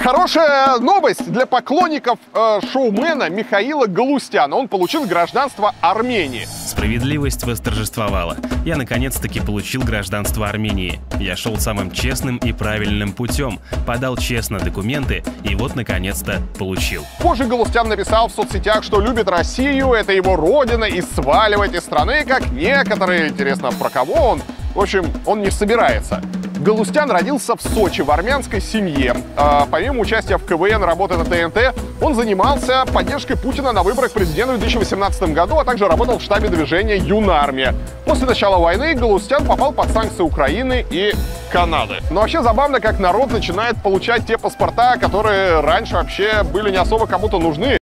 Хорошая новость для поклонников шоумена Михаила Галустяна. Он получил гражданство Армении. Справедливость восторжествовала. Я наконец-таки получил гражданство Армении. Я шел самым честным и правильным путем, подал честно документы и вот наконец-то получил. Позже Галустян написал в соцсетях, что любит Россию, это его родина, и сваливать из страны, как некоторые. Интересно, про кого он? В общем, он не собирается. Галустян родился в Сочи в армянской семье. Помимо участия в КВН, работы на ТНТ, он занимался поддержкой Путина на выборах президента в 2018 году, а также работал в штабе движения «Юнармия». После начала войны Галустян попал под санкции Украины и Канады. Но вообще забавно, как народ начинает получать те паспорта, которые раньше вообще были не особо кому-то нужны.